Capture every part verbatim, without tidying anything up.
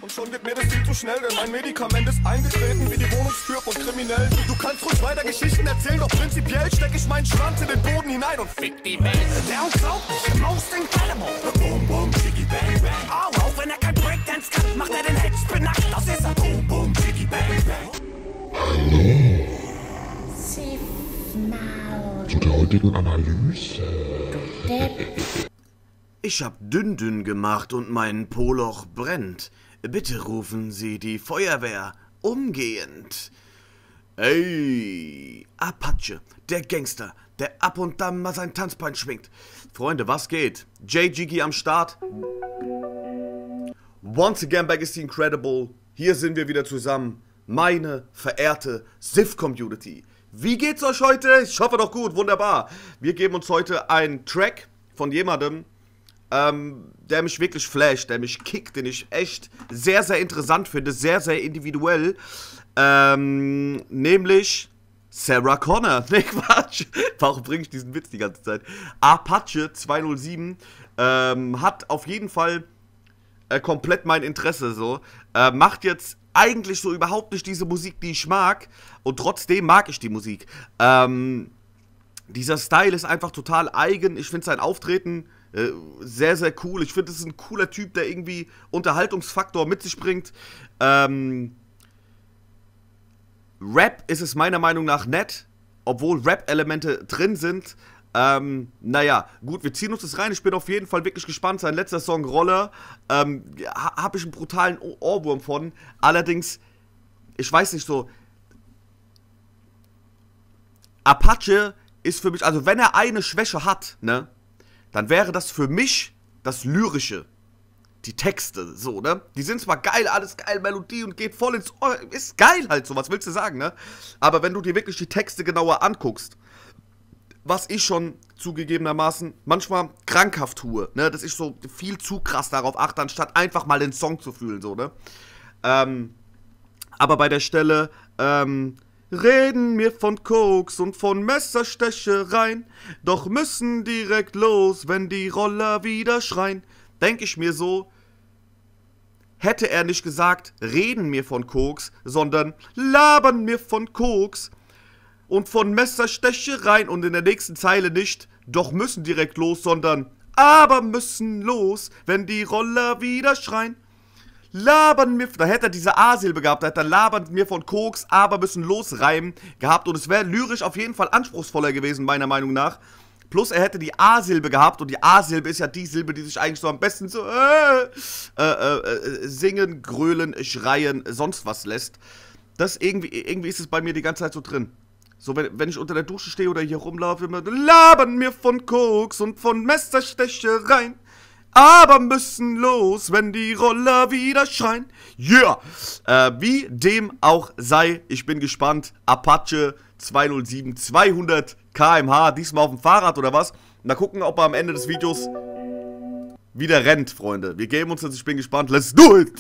Und schon geht mir das viel zu schnell, denn mein Medikament ist eingetreten wie die Wohnungstür von Kriminellen. Du kannst ruhig weiter Geschichten erzählen, doch prinzipiell steck ich meinen Schwanz in den Boden hinein und fick die Welt. Der unglaubliche, most incredible. Boom, boom, chickie, bang, bang. Oh, auch wenn er kein Breakdance kann, macht er den Headspin nackt. Das ist er. Boom, boom, chickie, bang, bang. Hallo. Zu der heutigen Analyse. Ich hab Dünn-Dünn gemacht und mein Poloch brennt. Bitte rufen Sie die Feuerwehr umgehend. Ey, Apache, der Gangster, der ab und an mal sein Tanzbein schwingt. Freunde, was geht? J Jiggy am Start. Once again back is the Incredible. Hier sind wir wieder zusammen. Meine verehrte Sif-Community. Wie geht's euch heute? Ich hoffe doch gut, wunderbar. Wir geben uns heute einen Track von jemandem, ähm, der mich wirklich flasht, der mich kickt, den ich echt sehr, sehr interessant finde, sehr, sehr individuell. Ähm, nämlich Sarah Connor. Ne, Quatsch. Warum bringe ich diesen Witz die ganze Zeit? Apache zweihundertsieben ähm, hat auf jeden Fall äh, komplett mein Interesse so. Äh, macht jetzt eigentlich so überhaupt nicht diese Musik, die ich mag. Und trotzdem mag ich die Musik. Ähm, dieser Style ist einfach total eigen. Ich finde sein Auftreten äh, sehr, sehr cool. Ich finde, es ist ein cooler Typ, der irgendwie Unterhaltungsfaktor mit sich bringt. Ähm, Rap ist es meiner Meinung nach nett, obwohl Rap-Elemente drin sind. Ähm, naja, gut, wir ziehen uns das rein. Ich bin auf jeden Fall wirklich gespannt. Sein letzter Song, Roller, ähm, ha habe ich einen brutalen Ohrwurm von. Allerdings, ich weiß nicht so, Apache ist für mich, also wenn er eine Schwäche hat, ne, dann wäre das für mich das Lyrische. Die Texte, so, ne? Die sind zwar geil, alles geil, Melodie und geht voll ins Ohr, ist geil halt so, was willst du sagen, ne? Aber wenn du dir wirklich die Texte genauer anguckst, was ich schon zugegebenermaßen manchmal krankhaft tue, ne? Dass ich so viel zu krass darauf achte, anstatt einfach mal den Song zu fühlen, so, ne? Ähm, aber bei der Stelle, ähm, reden mir von Koks und von Messerstechereien, doch müssen direkt los, wenn die Roller wieder schreien. Denke ich mir so, hätte er nicht gesagt, reden mir von Koks, sondern labern mir von Koks und von Messerstechereien und in der nächsten Zeile nicht, doch müssen direkt los, sondern aber müssen los, wenn die Roller wieder schreien. Labern mir, da hätte er diese A-Silbe gehabt, da hätte er labern mir von Koks, aber müssen losreimen gehabt und es wäre lyrisch auf jeden Fall anspruchsvoller gewesen, meiner Meinung nach. Plus er hätte die A-Silbe gehabt und die A-Silbe ist ja die Silbe, die sich eigentlich so am besten so äh, äh, äh, singen, grölen, schreien, sonst was lässt. Das irgendwie, irgendwie ist es bei mir die ganze Zeit so drin. So, wenn, wenn ich unter der Dusche stehe oder hier rumlaufe, immer labern mir von Koks und von Messerstechereien. Aber müssen los, wenn die Roller wieder schreien. Yeah! Äh, wie dem auch sei, ich bin gespannt. Apache zweihundertsieben, zweihundert Kilometer pro Stunde, diesmal auf dem Fahrrad oder was? Mal gucken, ob er am Ende des Videos wieder rennt, Freunde. Wir geben uns das, ich bin gespannt. Let's do it!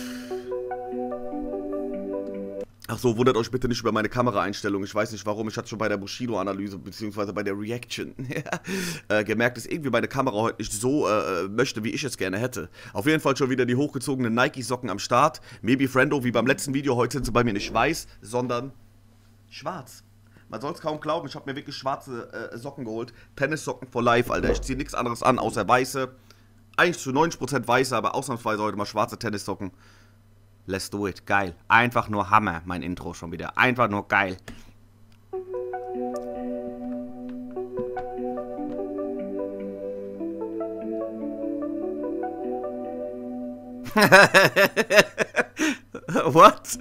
Ach so, wundert euch bitte nicht über meine Kameraeinstellung. Ich weiß nicht warum. Ich hatte schon bei der Bushido-Analyse beziehungsweise bei der Reaction äh, gemerkt, dass irgendwie meine Kamera heute nicht so äh, möchte, wie ich es gerne hätte. Auf jeden Fall schon wieder die hochgezogenen Nike-Socken am Start. Maybe Friendo, wie beim letzten Video. Heute sind sie bei mir nicht weiß, sondern schwarz. Man soll es kaum glauben, ich habe mir wirklich schwarze äh, Socken geholt. Tennissocken for life, Alter. Ich ziehe nichts anderes an, außer weiße. Eigentlich zu neunzig Prozent weiße, aber ausnahmsweise heute mal schwarze Tennissocken. Let's do it. Geil. Einfach nur Hammer, mein Intro schon wieder. Einfach nur geil. What?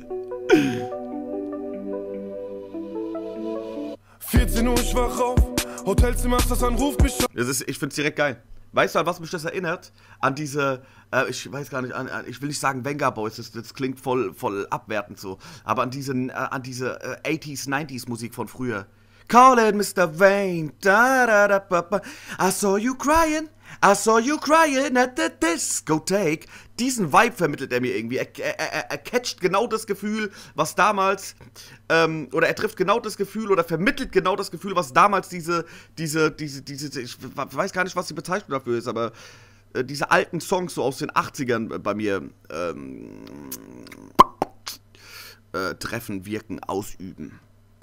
vierzehn Uhr, ich wach auf. Hotelzimmer, das anruft mich. Das ist, ich find's direkt geil. Weißt du, an was mich das erinnert? An diese, äh, ich weiß gar nicht, an, an, ich will nicht sagen Venga Boys, das, das klingt voll, voll abwertend so, aber an diese, äh, an diese äh, achtziger, neunziger Musik von früher. Call it Mister Wayne, da da da ba, ba. I saw you crying, I saw you crying at the discotheque. Diesen Vibe vermittelt er mir irgendwie. Er, er, er, er catcht genau das Gefühl, was damals, ähm, oder er trifft genau das Gefühl oder vermittelt genau das Gefühl, was damals diese, diese, diese, diese, ich weiß gar nicht, was die Bezeichnung dafür ist, aber äh, diese alten Songs so aus den achtzigern bei mir ähm, äh, treffen, wirken, ausüben.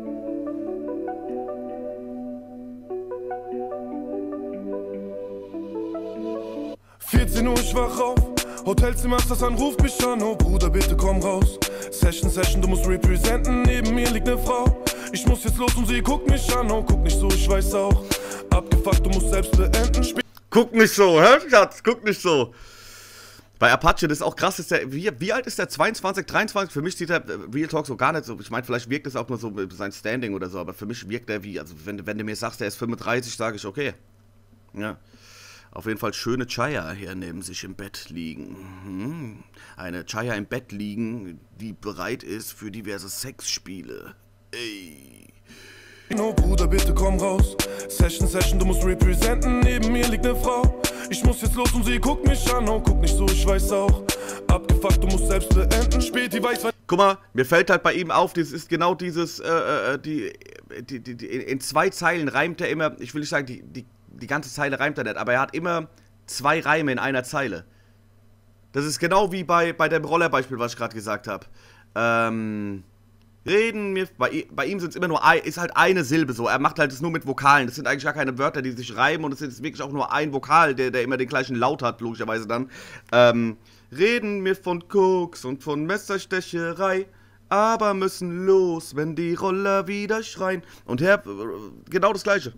vierzehn Uhr, ich wach auf. Hotelzimmer, das anruft mich an. Oh Bruder, bitte komm raus. Session, Session, du musst representen. Neben mir liegt ne Frau. Ich muss jetzt los und sie guckt mich an. Oh, guck nicht so, ich weiß auch. Abgefuckt, du musst selbst beenden. Sp Guck nicht so, hä, Schatz? Guck nicht so. Bei Apache, das ist auch krass, ist der, wie, wie alt ist der? zweiundzwanzig, dreiundzwanzig? Für mich sieht der Real Talk so gar nicht so, ich meine, vielleicht wirkt es auch nur so sein Standing oder so, aber für mich wirkt der wie, also wenn, wenn du mir sagst, der ist fünfunddreißig, sage ich, okay. Ja. Auf jeden Fall schöne Chaya hier neben sich im Bett liegen. Mhm. Eine Chaya im Bett liegen, die bereit ist für diverse Sexspiele. Ey. Oh Bruder, bitte komm raus. Session, Session, du musst representen. Neben mir liegt ne Frau. Ich muss jetzt los und sie guckt mich an. Oh, guck nicht so, ich weiß auch. Abgefuckt, du musst selbst beenden. Spät, die weiß, was. Guck mal, mir fällt halt bei ihm auf, das ist genau dieses, äh, äh, die, die, die, die, in zwei Zeilen reimt er immer, ich will nicht sagen, die, die, die ganze Zeile reimt er nicht, aber er hat immer zwei Reime in einer Zeile. Das ist genau wie bei, bei dem Rollerbeispiel, was ich gerade gesagt habe. Ähm, reden mir, bei, bei ihm sind es immer nur, ein, ist halt eine Silbe so, er macht halt das nur mit Vokalen, das sind eigentlich gar keine Wörter, die sich reimen und es ist wirklich auch nur ein Vokal, der, der immer den gleichen Laut hat, logischerweise dann. Ähm, reden mir von Koks und von Messerstecherei, aber müssen los, wenn die Roller wieder schreien. Und Herr, genau das Gleiche.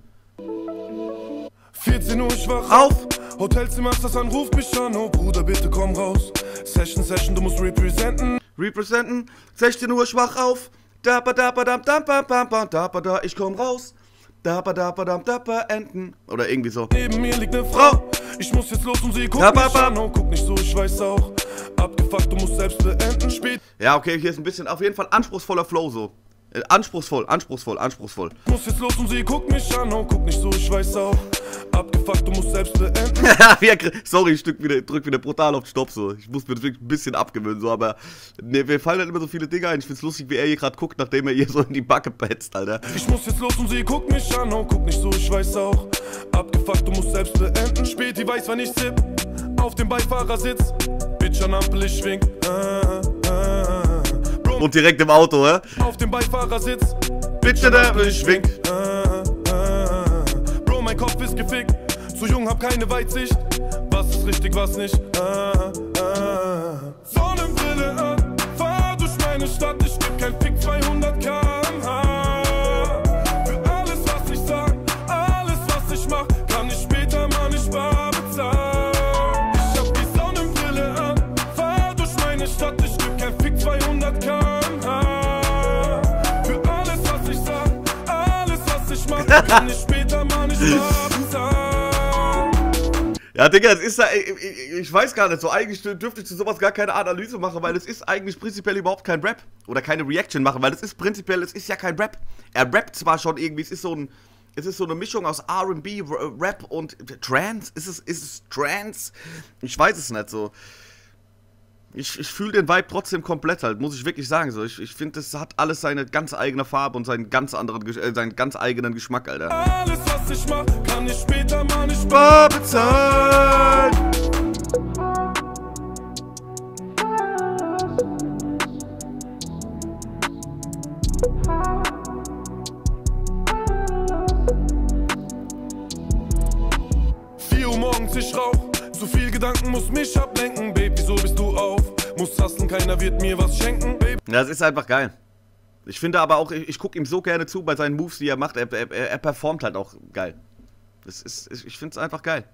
vierzehn Uhr, ich wach auf. Hotelzimmer, das anruft mich an. Oh Bruder, bitte komm raus. Session, Session, du musst representen. Representen. sechzehn Uhr, ich wach auf. Da ba da ba da da ba ba ba da ba da, ich komm raus. Da ba da ba da da ba enden. Oder irgendwie so. Neben mir liegt ne Frau. Ich muss jetzt los und sie guckt mich an. Oh, guck nicht so, ich weiß auch. Abgefuckt, du musst selbst beenden. Spät. Ja, okay, hier ist ein bisschen auf jeden Fall anspruchsvoller Flow so. Äh, anspruchsvoll, anspruchsvoll, anspruchsvoll. Ich muss jetzt los und sie guckt mich an. Oh, guck nicht so, ich weiß auch. Abgefuckt, du musst selbst beenden. Sorry, ich drück wieder, drück wieder brutal auf Stopp so. Ich muss mir das wirklich ein bisschen abgewöhnen so, aber ne, mir fallen halt immer so viele Dinge ein. Ich find's lustig, wie er hier gerade guckt, nachdem er hier so in die Backe petzt, Alter. Ich muss jetzt los und sie guckt mich an. Oh, guck nicht so, ich weiß auch. Abgefuckt, du musst selbst beenden. Spät, die weiß, wann ich zipp. Auf dem Beifahrersitz. Bitch an Ampel, ich schwing. Ah, ah. Bro, und direkt im Auto, hä? Auf dem Beifahrersitz. Bitch an Ampel, ich schwing. Ah, ah. Bro, mein Kopf ist gefickt. Zu jung, hab keine Weitsicht. Was ist richtig, was nicht? Ah, ah. Sonnenbrille an, fahr durch meine Stadt. Ich geb kein Fick, zweihundert Kilometer pro Stunde. Für alles, was ich sag, alles, was ich mach, kann ich später mal nicht bar bezahlen. Ich hab die Sonnenbrille an, fahr durch meine Stadt. Ich geb kein Fick, zweihundert Kilometer pro Stunde. Für alles, was ich sag, alles, was ich mach, kann ich später mal nicht bar bezahlen. Ja, Digga, es ist ja, ich, ich, ich weiß gar nicht, so eigentlich dürfte ich zu sowas gar keine Analyse machen, weil es ist eigentlich prinzipiell überhaupt kein Rap. Oder keine Reaction machen, weil es ist prinzipiell, es ist ja kein Rap. Er rappt zwar schon irgendwie, es ist so ein, es ist so eine Mischung aus R und B, Rap und Trance. Ist es, ist es Trance? Ich weiß es nicht so. Ich, ich fühle den Vibe trotzdem komplett halt, muss ich wirklich sagen. So. Ich, ich finde, das hat alles seine ganz eigene Farbe und seinen ganz anderen, äh, seinen ganz eigenen Geschmack, Alter. Alles, was ich mach, kann ich später mal nicht bar bezahlen. vier Uhr morgens, ich rauch. Zu viel Gedanken muss mich ablenken. Baby, wieso bist du auf? Muss hustlen, keiner wird mir was schenken. Baby. Ja, das ist einfach geil. Ich finde aber auch, ich, ich gucke ihm so gerne zu bei seinen Moves, die er macht. Er, er, er performt halt auch geil. Das ist, ich finde es einfach geil.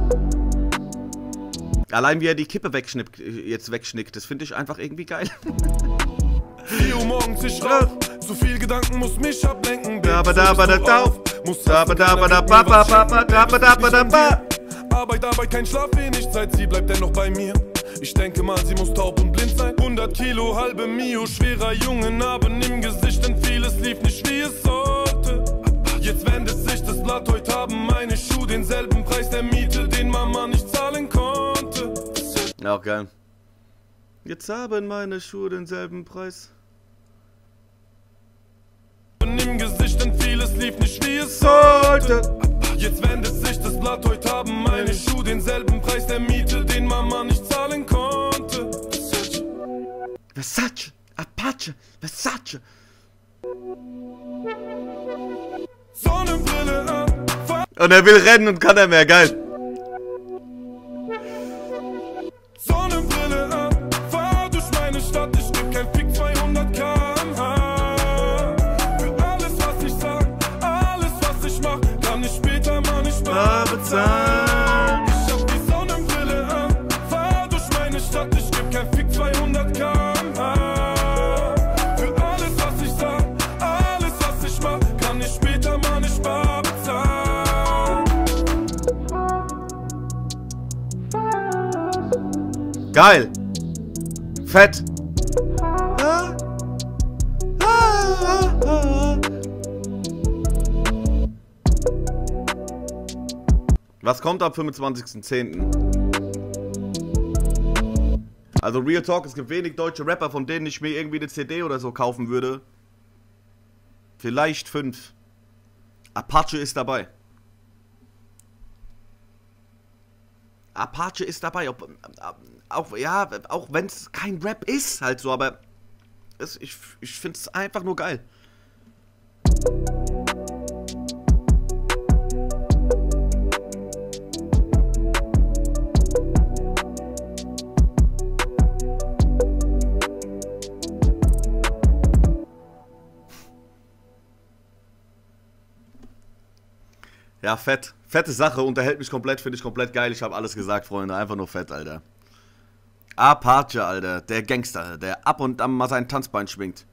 Allein wie er die Kippe wegschnippt, jetzt wegschnickt, das finde ich einfach irgendwie geil. vier Uhr morgens, ich rauch. Zu viel Gedanken muss mich ablenken. Da ba da ba da da. Da ba da ba da ba ba ba ba da ba da ba da ba. Arbeit, Arbeit, kein Schlaf, wenig Zeit, sie bleibt dennoch bei mir. Ich denke mal, sie muss taub und blind sein. hundert Kilo, halbe Mio, schwerer Junge, Narben im Gesicht, denn vieles lief nicht wie es sollte. Jetzt wendet sich das Blatt, heute haben meine Schuhe denselben Preis der Miete, den Mama nicht zahlen konnte. Ja, auch geil. Jetzt haben meine Schuhe denselben Preis. Im Gesicht, denn vieles lief nicht wie es sollte. Jetzt wendet sich das Blatt, heute haben meine Schuhe denselben Preis der Miete, den Mama nicht zahlen konnte. Versace, Apache, Versace. Sonnenbrille an, Und er will rennen und kann er mehr, geil. Sonnenbrille an, fahr durch meine Stadt, ich geb kein Fick, zweihundert Kilometer pro Stunde. Für alles, was ich sag, alles, was ich mach, kann ich später mal nicht mehr bezahlen. Ich hab die Sonnenbrille an, fahr durch meine Stadt, ich geb kein Fick, zweihundert Kilometer pro Stunde. Für alles, was ich sag, alles, was ich mach, kann ich später mal nicht mehr bezahlen. Geil. Fett. Ah. Ah, ah, ah. Was kommt ab fünfundzwanzigsten zehnten? Also Real Talk, es gibt wenig deutsche Rapper, von denen ich mir irgendwie eine C D oder so kaufen würde. Vielleicht fünf. Apache ist dabei. Apache ist dabei, ob, auch, ja, auch wenn es kein Rap ist, halt so, aber es, ich, ich finde es einfach nur geil. Ja, fett. Fette Sache, unterhält mich komplett, finde ich komplett geil. Ich habe alles gesagt, Freunde. Einfach nur fett, Alter. Apache, Alter. Der Gangster, der ab und an mal sein Tanzbein schwingt.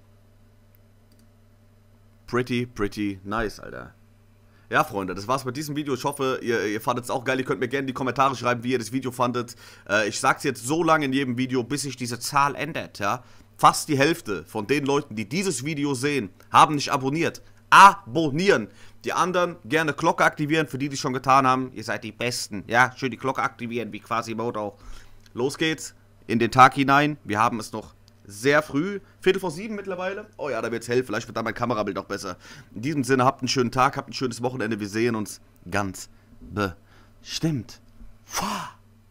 Pretty, pretty nice, Alter. Ja, Freunde, das war's mit diesem Video. Ich hoffe, ihr, ihr fandet es auch geil. Ihr könnt mir gerne in die Kommentare schreiben, wie ihr das Video fandet. Äh, ich sag's jetzt so lange in jedem Video, bis sich diese Zahl ändert, ja. Fast die Hälfte von den Leuten, die dieses Video sehen, haben nicht abonniert. Abonnieren. Die anderen gerne Glocke aktivieren, für die, die schon getan haben. Ihr seid die Besten. Ja, schön die Glocke aktivieren, wie Quasimodo auch. Los geht's in den Tag hinein. Wir haben es noch sehr früh. Viertel vor sieben mittlerweile. Oh ja, da wird's hell. Vielleicht wird da mein Kamerabild auch besser. In diesem Sinne, habt einen schönen Tag, habt ein schönes Wochenende. Wir sehen uns ganz bestimmt. Fuah.